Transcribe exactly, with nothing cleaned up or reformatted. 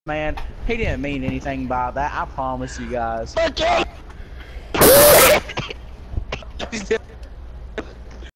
man. He didn't mean anything by that. I promise you guys. Okay.